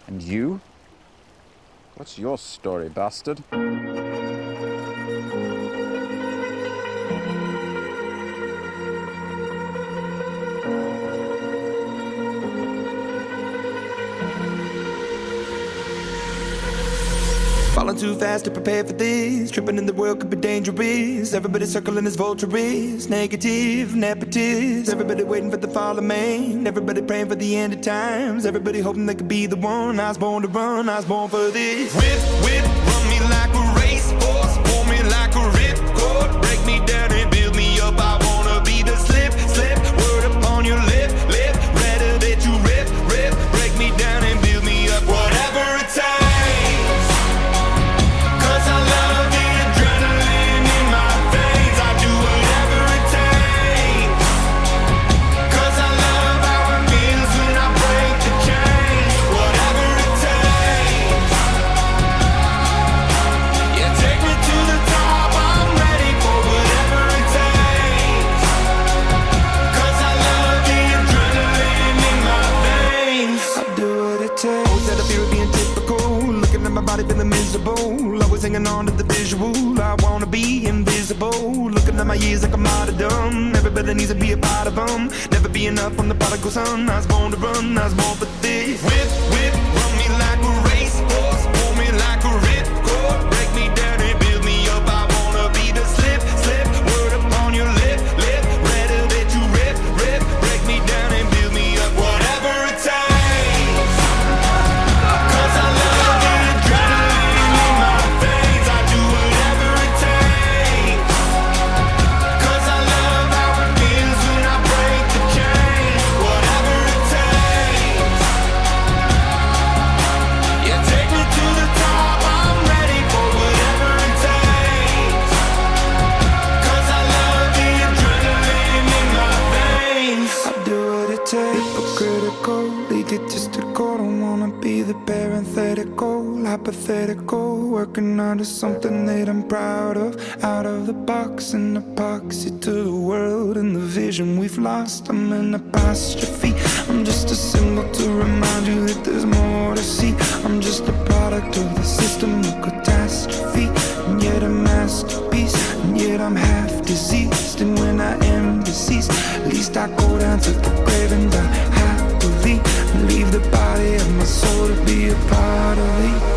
And you? What's your story, bastard? Falling too fast to prepare for this. Tripping in the world could be dangerous. Everybody circling as vultures. Negative, nepotist. Everybody waiting for the fall of man. Everybody praying for the end of times. Everybody hoping they could be the one. I was born to run, I was born for this. Whip, whip, run me like a racehorse. Pull me like a ripcord. Break me down and build me up. I wanna be the slip, slip. Word upon your lip, lip. Rather that you rip, rip. Break me down and build me up. Whatever it takes. Feeling miserable, always hanging on to the visual. I wanna be invisible, looking at my years like I'm martyrdom. Everybody needs to be a part of them. Never be enough on the prodigal son. I was born to run, I was born for this. Whip, whip, run me like a racehorse. Pull me like a ripcord. Break me down and build me up. I wanna be the slip, slip. Word upon your lip, lip. Rather that you rip, rip. Break me down and build me up. Whatever it takes. Egotistical, don't wanna be the parenthetical, hypothetical, working out of something that I'm proud of. Out of the box, an epoxy to the world and the vision we've lost. I'm an apostrophe, I'm just a symbol to remind you that there's more to see. I'm just a product of the system of catastrophe, and yet a masterpiece, and yet I'm half diseased. And when I am deceased, at least I go down to the grave and die happily, leave the body of my soul to be a part of me.